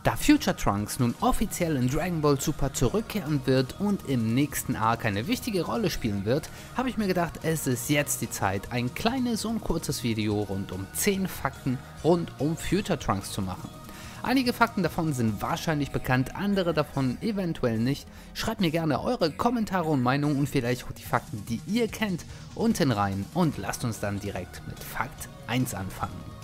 Da Future Trunks nun offiziell in Dragon Ball Super zurückkehren wird und im nächsten Arc eine wichtige Rolle spielen wird, habe ich mir gedacht, es ist jetzt die Zeit, ein kleines und kurzes Video rund um 10 Fakten rund um Future Trunks zu machen. Einige Fakten davon sind wahrscheinlich bekannt, andere davon eventuell nicht. Schreibt mir gerne eure Kommentare und Meinungen und vielleicht auch die Fakten, die ihr kennt, unten rein und lasst uns dann direkt mit Fakt 1 anfangen.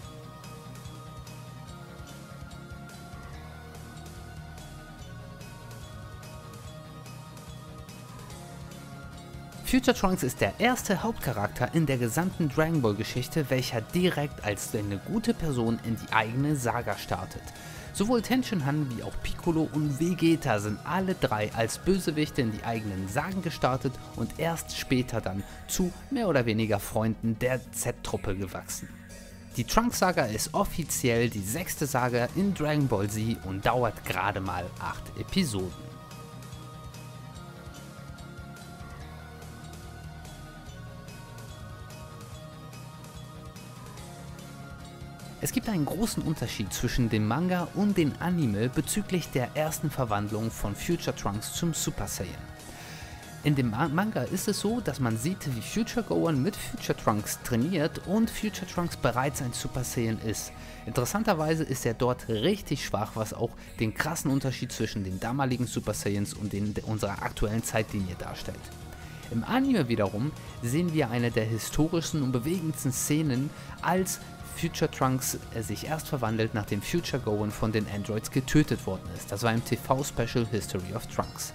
Future Trunks ist der erste Hauptcharakter in der gesamten Dragon Ball Geschichte, welcher direkt als eine gute Person in die eigene Saga startet. Sowohl Tenshinhan wie auch Piccolo und Vegeta sind alle drei als Bösewichte in die eigenen Sagen gestartet und erst später dann zu mehr oder weniger Freunden der Z-Truppe gewachsen. Die Trunks-Saga ist offiziell die 6. Saga in Dragon Ball Z und dauert gerade mal 8 Episoden. Es gibt einen großen Unterschied zwischen dem Manga und dem Anime bezüglich der ersten Verwandlung von Future Trunks zum Super Saiyan. In dem Manga ist es so, dass man sieht, wie Future Gohan mit Future Trunks trainiert und Future Trunks bereits ein Super Saiyan ist. Interessanterweise ist er dort richtig schwach, was auch den krassen Unterschied zwischen den damaligen Super Saiyans und den unserer aktuellen Zeitlinie darstellt. Im Anime wiederum sehen wir eine der historischsten und bewegendsten Szenen, als Future Trunks sich erst verwandelt, nachdem Future Gohan von den Androids getötet worden ist. Das war im TV-Special History of Trunks.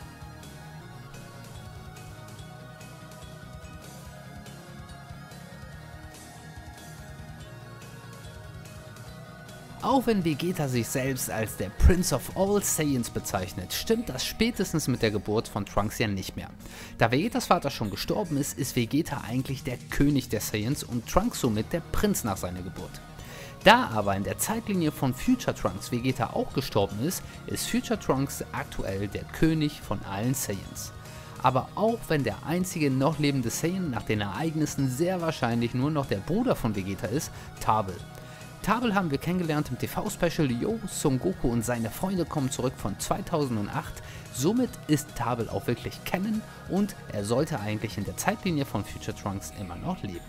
Auch wenn Vegeta sich selbst als der Prince of All Saiyans bezeichnet, stimmt das spätestens mit der Geburt von Trunks ja nicht mehr. Da Vegetas Vater schon gestorben ist, ist Vegeta eigentlich der König der Saiyans und Trunks somit der Prinz nach seiner Geburt. Da aber in der Zeitlinie von Future Trunks Vegeta auch gestorben ist, ist Future Trunks aktuell der König von allen Saiyans. Aber auch wenn der einzige noch lebende Saiyan nach den Ereignissen sehr wahrscheinlich nur noch der Bruder von Vegeta ist, Tabel. Tabel haben wir kennengelernt im TV-Special Yo, Son Goku und seine Freunde kommen zurück von 2008. Somit ist Tabel auch wirklich kennen und er sollte eigentlich in der Zeitlinie von Future Trunks immer noch leben.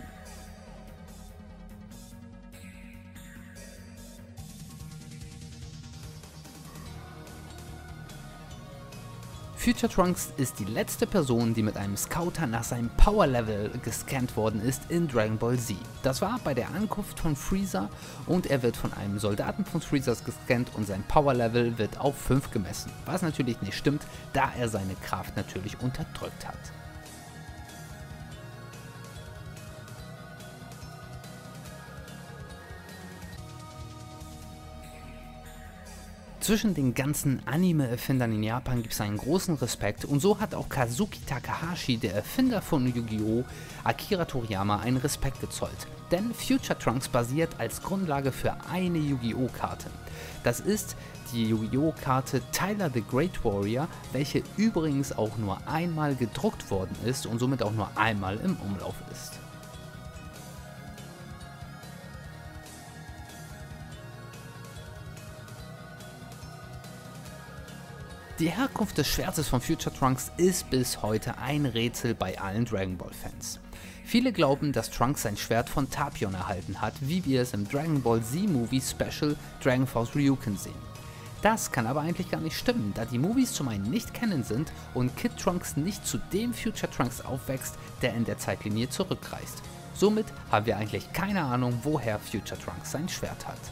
Future Trunks ist die letzte Person, die mit einem Scouter nach seinem Power Level gescannt worden ist in Dragon Ball Z. Das war bei der Ankunft von Freezer und er wird von einem Soldaten von Freezers gescannt und sein Power Level wird auf 5 gemessen, was natürlich nicht stimmt, da er seine Kraft natürlich unterdrückt hat. Zwischen den ganzen Anime-Erfindern in Japan gibt es einen großen Respekt und so hat auch Kazuki Takahashi, der Erfinder von Yu-Gi-Oh!, Akira Toriyama einen Respekt gezollt. Denn Future Trunks basiert als Grundlage für eine Yu-Gi-Oh! Karte. Das ist die Yu-Gi-Oh! Karte Tyler the Great Warrior, welche übrigens auch nur einmal gedruckt worden ist und somit auch nur einmal im Umlauf ist. Die Herkunft des Schwertes von Future Trunks ist bis heute ein Rätsel bei allen Dragon Ball Fans. Viele glauben, dass Trunks sein Schwert von Tapion erhalten hat, wie wir es im Dragon Ball Z Movie Special Dragon Force Ryuken sehen. Das kann aber eigentlich gar nicht stimmen, da die Movies zum einen nicht canon sind und Kid Trunks nicht zu dem Future Trunks aufwächst, der in der Zeitlinie zurückreist. Somit haben wir eigentlich keine Ahnung, woher Future Trunks sein Schwert hat.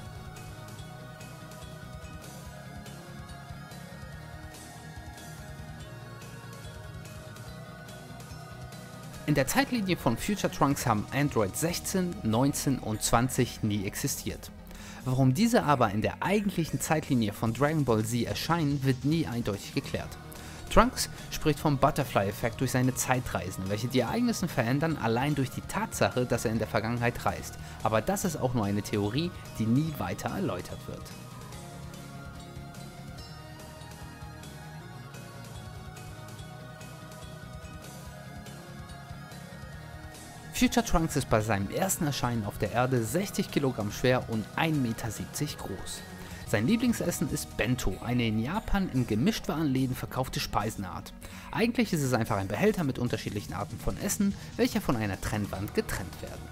In der Zeitlinie von Future Trunks haben Android 16, 19 und 20 nie existiert. Warum diese aber in der eigentlichen Zeitlinie von Dragon Ball Z erscheinen, wird nie eindeutig geklärt. Trunks spricht vom Butterfly-Effekt durch seine Zeitreisen, welche die Ereignisse verändern allein durch die Tatsache, dass er in der Vergangenheit reist. Aber das ist auch nur eine Theorie, die nie weiter erläutert wird. Future Trunks ist bei seinem ersten Erscheinen auf der Erde 60 Kilogramm schwer und 1,70 Meter groß. Sein Lieblingsessen ist Bento, eine in Japan in Gemischtwarenläden verkaufte Speisenart. Eigentlich ist es einfach ein Behälter mit unterschiedlichen Arten von Essen, welche von einer Trennwand getrennt werden.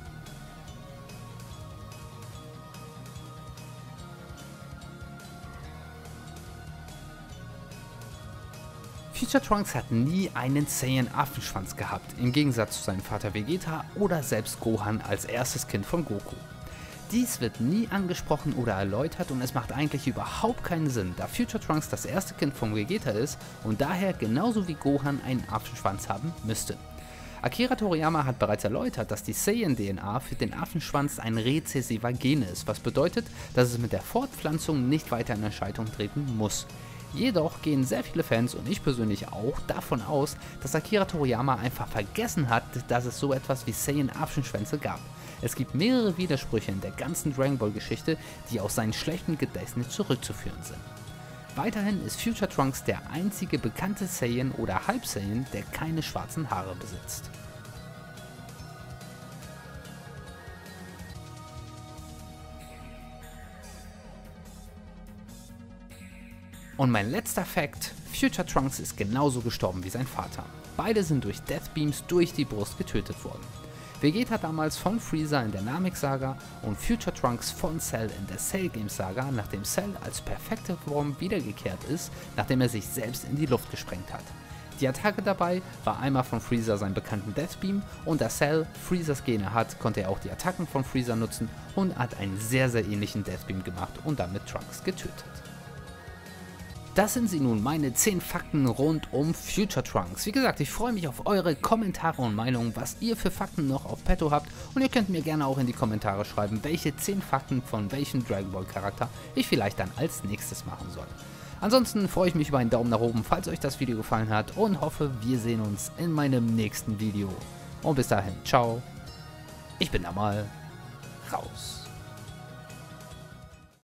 Future Trunks hat nie einen Saiyan-Affenschwanz gehabt, im Gegensatz zu seinem Vater Vegeta oder selbst Gohan als erstes Kind von Goku. Dies wird nie angesprochen oder erläutert und es macht eigentlich überhaupt keinen Sinn, da Future Trunks das erste Kind von Vegeta ist und daher genauso wie Gohan einen Affenschwanz haben müsste. Akira Toriyama hat bereits erläutert, dass die Saiyan-DNA für den Affenschwanz ein rezessiver Gen ist, was bedeutet, dass es mit der Fortpflanzung nicht weiter in Erscheinung treten muss. Jedoch gehen sehr viele Fans und ich persönlich auch davon aus, dass Akira Toriyama einfach vergessen hat, dass es so etwas wie Saiyan-Affenschwänze gab. Es gibt mehrere Widersprüche in der ganzen Dragon Ball Geschichte, die auf seinen schlechten Gedächtnis zurückzuführen sind. Weiterhin ist Future Trunks der einzige bekannte Saiyan oder Halb-Saiyan, der keine schwarzen Haare besitzt. Und mein letzter Fact: Future Trunks ist genauso gestorben wie sein Vater. Beide sind durch Death Beams durch die Brust getötet worden. Vegeta damals von Freezer in der Namek-Saga und Future Trunks von Cell in der Cell Games Saga, nachdem Cell als perfekte Form wiedergekehrt ist, nachdem er sich selbst in die Luft gesprengt hat. Die Attacke dabei war einmal von Freezer seinen bekannten Death Beam und da Cell Freezers Gene hat, konnte er auch die Attacken von Freezer nutzen und hat einen sehr ähnlichen Death Beam gemacht und damit Trunks getötet. Das sind sie nun, meine 10 Fakten rund um Future Trunks. Wie gesagt, ich freue mich auf eure Kommentare und Meinungen, was ihr für Fakten noch auf petto habt. Und ihr könnt mir gerne auch in die Kommentare schreiben, welche 10 Fakten von welchem Dragon Ball Charakter ich vielleicht dann als nächstes machen soll. Ansonsten freue ich mich über einen Daumen nach oben, falls euch das Video gefallen hat und hoffe, wir sehen uns in meinem nächsten Video. Und bis dahin, ciao. Ich bin da mal raus.